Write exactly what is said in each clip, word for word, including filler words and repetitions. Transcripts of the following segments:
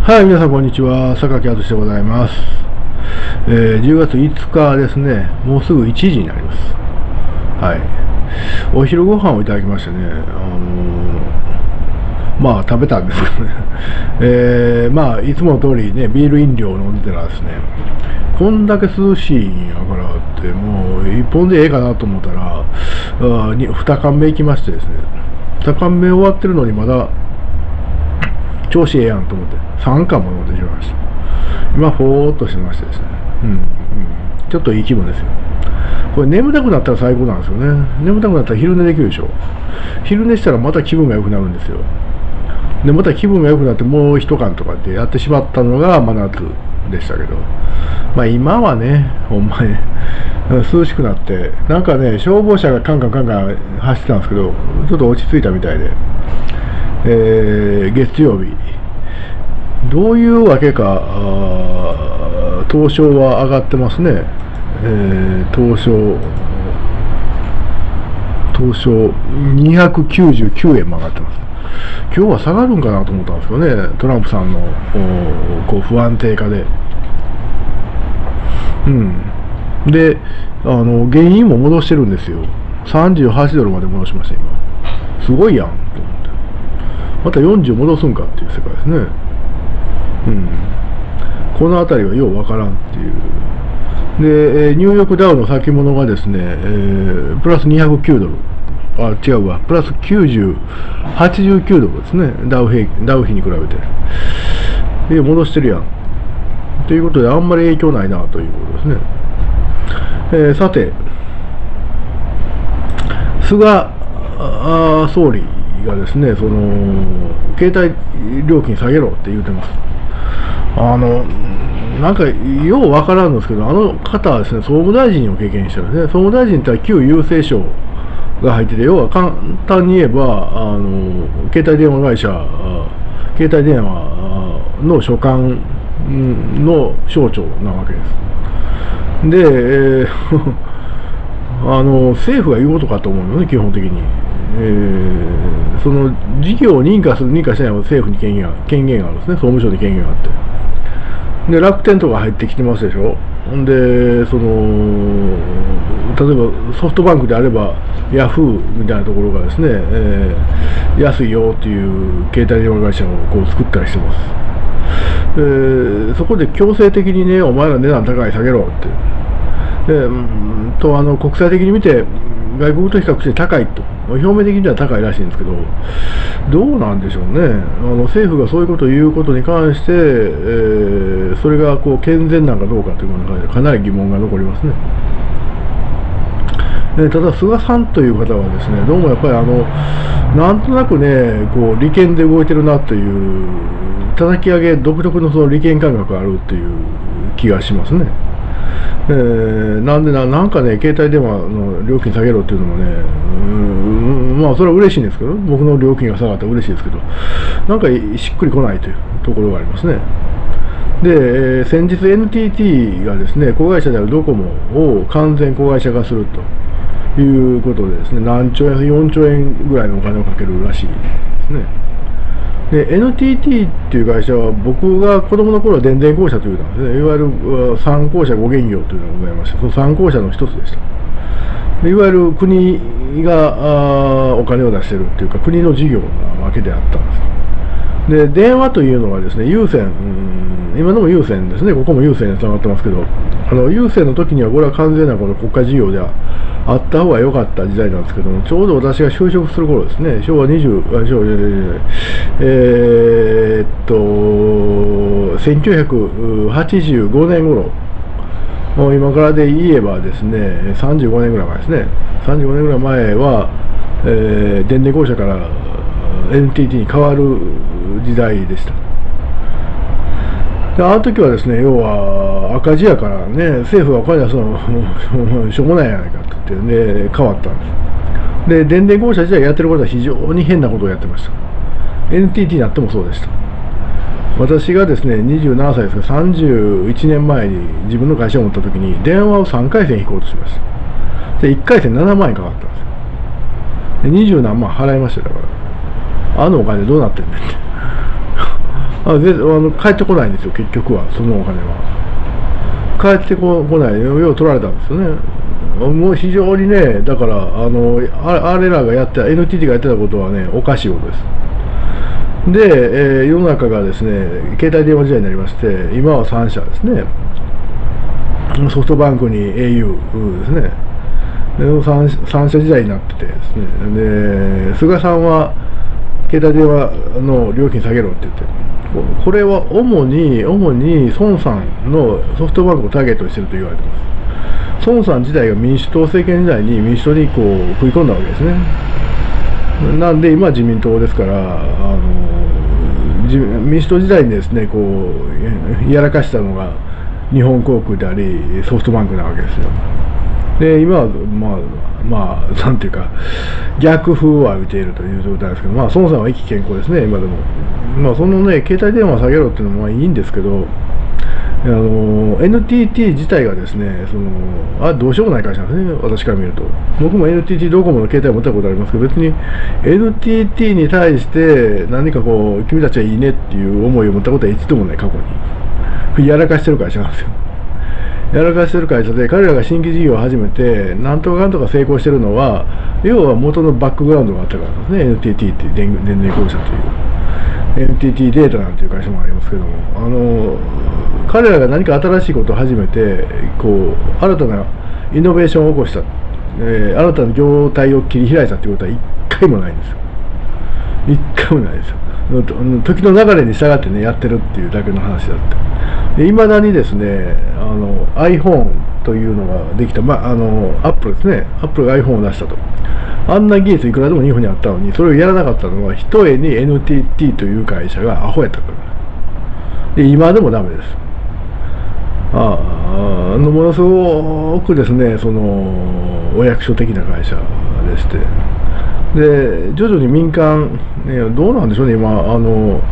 はい、皆さんこんにちは。榊敦でございます。えー、じゅうがついつかですね。もうすぐいちじになります。はい。お昼ご飯をいただきましてね、あのー、まあ食べたんですけどね。えー、まあいつもの通りね、ビール飲料を飲んでたらですね、こんだけ涼しいんやからって、もういっぽんでええかなと思ったら、あにに缶目行きましてですね、に缶目終わってるのにまだ調子ええやんと思ってさんかんも飲んでしまいました。今ほーっとしてましてですね、うん、うん、ちょっといい気分ですよ。これ眠たくなったら最高なんですよね。眠たくなったら昼寝できるでしょ。昼寝したらまた気分が良くなるんですよ。でまた気分が良くなってもう一缶とかってやってしまったのが真夏でしたけど、まあ今はね、ほんまに涼しくなって、なんかね、消防車がカンカンカンカン走ってたんですけど、ちょっと落ち着いたみたいで、えー、月曜日、どういうわけか、東証は上がってますね。えー、東証、東証にひゃくきゅうじゅうきゅうえんも上がってます。今日は下がるんかなと思ったんですけどね、トランプさんのこう不安定化で。うん。で、あの原因も戻してるんですよ。さんじゅうはちドルまで戻しました、今。すごいやんと思って。またよんじゅう戻すんかっていう世界ですね。うん。この辺りはようわからんっていう。で、ニューヨークダウの先物がですね、えー、プラスにひゃくきゅうドル。あ、違うわ。プラスきゅうじゅう、はちじゅうきゅうドルですね。ダウ平均、ダウ比に比べて。で、戻してるやん。ということで、あんまり影響ないなということですね。えー、さて、菅総理がですね、その携帯料金下げろって言うてます。あのなんかようわからんんですけど、あの方はですね、総務大臣を経験してるんですね。総務大臣って旧郵政省が入ってて、要は簡単に言えば、あの携帯電話会社、携帯電話の所管の省庁なわけです。で、えーあの政府が言うことかと思うのね、基本的に。えー、その事業を認可する、認可しないは政府に権限が権限があるんですね、総務省に権限があって。で、楽天とか入ってきてますでしょ。ほんで、その例えばソフトバンクであれば、ヤフーみたいなところがですね、えー、安いよっていう携帯電話会社をこう作ったりしてます。えー、そこで強制的にね、お前ら値段高い下げろって。でうんとあの国際的に見て外国と比較して高いと、表面的には高いらしいんですけど、どうなんでしょうね。あの政府がそういうことを言うことに関して、えー、それがこう健全なのかどうかということに関してかなり疑問が残りますね。えただ菅さんという方はですね、どうもやっぱりあのなんとなくね、こう利権で動いてるなという、叩き上げ独特のその利権感覚があるという気がしますね。えー、なんでな、なんかね、携帯電話の料金下げろっていうのもね、うん、まあ、それは嬉しいんですけど、僕の料金が下がったら嬉しいですけど、なんかしっくりこないというところがありますね。で、えー、先日 エヌティーティー がですね、子会社であるドコモを完全子会社化するということでですね、何兆円、よんちょうえんぐらいのお金をかけるらしいですね。で エヌティーティー っていう会社は、僕が子供の頃は電電公社というのはですね、いわゆる三公社五元業というのがございまして、その三公社の一つでした。でいわゆる国がお金を出しているというか、国の事業なわけであったんです。で電話というのはですね、有線、今のも有線ですね、ここも有線につながってますけど、あの有線の時にはこれは完全なこの国家事業ではあった方が良かった時代なんですけども、ちょうど私が就職する頃ですね、昭和にじゅう、あ、昭和、えー、っと、せんきゅうひゃくはちじゅうごねん頃、もう今からで言えばですね、さんじゅうごねんぐらい前ですね、さんじゅうごねんぐらい前は、えー、電電公社から エヌティーティー に変わる時代でした。であの時はですね、要は赤字やからね、政府はお金出すのしょうもないやないかって言って、ね、変わったんです。で、電電公社自体やってることは非常に変なことをやってました。エヌティーティー になってもそうでした。私がですね、にじゅうななさいですが、さんじゅういちねんまえに自分の会社を持った時に、電話をさんかいせん引こうとしました。で、いっかいせんななまんえんかかったんですよ。で、にじゅうなんまん払いましたよ。だから、あのお金どうなってんねんって。 あであの帰ってこないんですよ、結局は、そのお金は。帰ってここない、要は取られたんですよね。もう非常にね、だからあのあ、あれらがやった、エヌティーティー がやってたことはね、おかしいことです。で、えー、世の中がですね、携帯電話時代になりまして、今はさん社ですね、ソフトバンクに エーユー ですね、3, 3社時代になっててですね、で菅さんは携帯電話の料金下げろって言って、これは主に、主に孫さんのソフトバンクをターゲットにしてると言われてます。孫さん自体が民主党政権時代に民主党にこう食い込んだわけですね。なんで今は自民党ですから、あの民主党時代にですね、こうやらかしたのが日本航空でありソフトバンクなわけですよ。で今はまあまあなんていうか逆風を浴びているという状態ですけど、まあ孫さんは意気健康ですね、今でも。まあそのね、携帯電話を下げろっていうのもまあいいんですけど、あの エヌティーティー 自体がですね、そのあどうしようもない会社なんですね、私から見ると。僕も エヌティーティー ドコモの携帯を持ったことありますけど、別に エヌティーティー に対して何かこう君たちはいいねっていう思いを持ったことは一度もない、過去に。やらかしてる会社なんですよ。やらかしてる会社で、彼らが新規事業を始めてなんとかかんとか成功してるのは、要は元のバックグラウンドがあったからなんですね。 エヌティーティー っていう電電電公社という エヌティーティー データなんていう会社もありますけども、あの彼らが何か新しいことを始めてこう新たなイノベーションを起こした、えー、新たな業態を切り開いたということは一回もないんですよ。一回もないですよ。時の流れに従ってねやってるっていうだけの話だって。いまだにですね、あの iPhone というのができた、まあ、あのアップルですね、アップルが iPhone を出したと。あんな技術いくらでも日本にあったのに、それをやらなかったのはひとえに エヌティーティー という会社がアホやったからで、今でもダメです。ああのものすごくですね、そのお役所的な会社でして、で徐々に民間、ね、どうなんでしょうね、今あの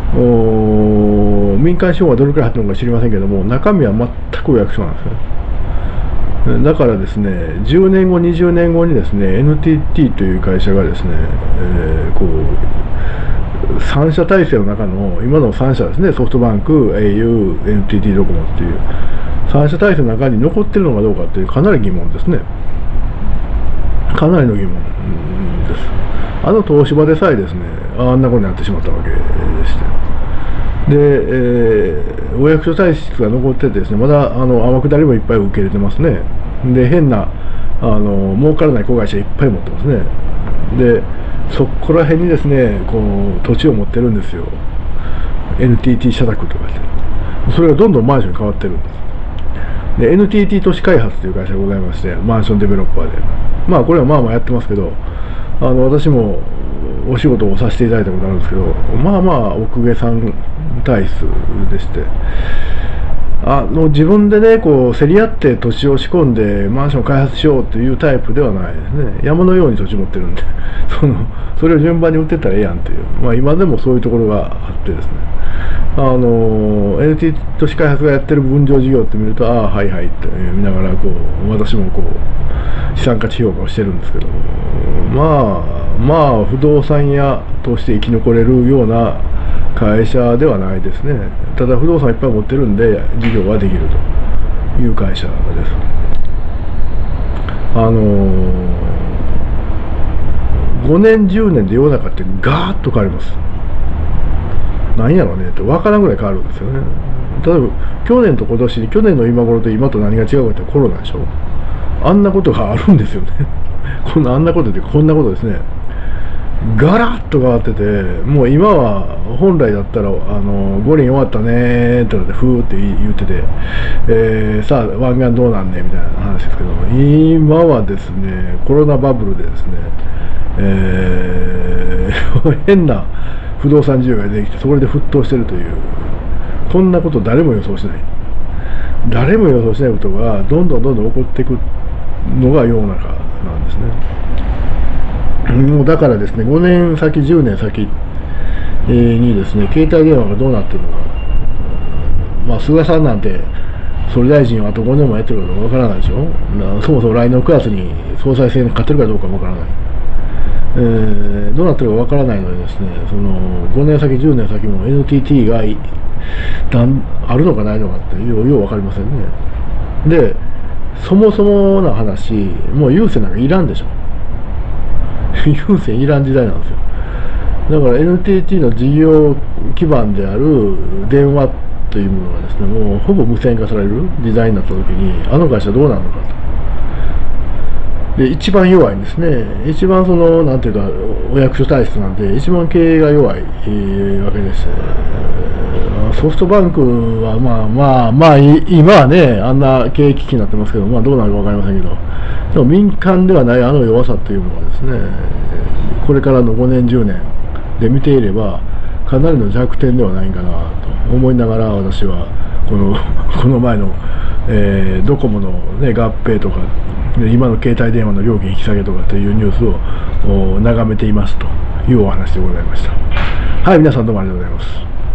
民間資本はどれくらい入ってるのか知りませんけども、中身は全くお役所なんですよ。だからですね、じゅうねんごにじゅうねんごにですね エヌティーティー という会社がですね、えー、こうさん社体制の中の今のさん社ですね、ソフトバンク、エーユー、エヌティーティー ドコモっていうさん社体制の中に残ってるのかどうかっていうかなり疑問ですね。かなりの疑問です。あの東芝でさえですね、あんなことになってしまったわけでして、で、えー、お役所体質が残っててですね、まだあの天下りもいっぱい受け入れてますね。で変なあの儲からない子会社いっぱい持ってますね。でそこら辺にですね、こう土地を持ってるんですよ、 エヌティーティー 社宅とかして。それがどんどんマンションに変わってるんです。で エヌティーティー 都市開発という会社がございまして、マンションデベロッパーで、まあこれはまあまあやってますけど、あの私もお仕事をさせていただいたことあるんですけど、まあまあ奥下さん体質でして、あの自分でねこう競り合って土地を仕込んでマンションを開発しようというタイプではないですね。山のように土地持ってるんでそのそれを順番に売ってったらええやんっていう、まあ今でもそういうところがあってですね、あの エヌティー 都市開発がやってる分譲事業って見ると、ああはいはいって見ながらこう私もこう資産価値評価をしてるんですけども、まあまあ不動産屋として生き残れるような会社ではないですね。ただ不動産いっぱい持ってるんで事業はできるという会社です。あのごねんじゅうねんで世の中ってガーッと変わります。何やろうねって分からんぐらい変わるんですよね。例えば去年と今年、去年の今頃と今と何が違うかってコロナでしょ。あんなことがあるんですよねこんなあんなことでこんなことですね、ガラッと変わってて、もう今は本来だったらあの五輪終わったねーってのでふーって言ってて、えー、さあ湾岸どうなんねみたいな話ですけども、今はですねコロナバブルでですね、えー、変な不動産需要ができて、それで沸騰してるという、こんなこと誰も予想しない、誰も予想しないことがどんどんどんどん起こっていくのが世の中なんですね。もうだからですね、ごねん先じゅうねん先にですね、携帯電話がどうなってるのか、まあ菅さんなんて総理大臣はあとごねんもやってるかどうかわからないでしょ。そもそも来年のくがつに総裁選に勝てるかどうかもわからない。 えー、どうなってるかわからないのでですね、そのごねんさきじゅうねんさきも エヌティーティー がだんあるのかないのかってようよう分かりませんね。でそもそもの話、もう有線なんかいらんでしょ有線いらん時代なんですよ。だから エヌティーティー の事業基盤である電話というものがですね、もうほぼ無線化される時代になった時に、あの会社どうなるのかと。で一番弱いんですね。一番そのなんていうかお役所体質なんで一番経営が弱い、えー、わけです。ソフトバンクはまあまあまあ今はねあんな経営危機になってますけど、まあどうなるか分かりませんけど、でも民間ではないあの弱さというものがですね、これからのごねんじゅうねんで見ていればかなりの弱点ではないかなと思いながら、私はこのこの前の、えー、ドコモの、ね、合併とか今の携帯電話の料金引き下げとかというニュースを眺めていますというお話でございました。はい、皆さんどうもありがとうございます。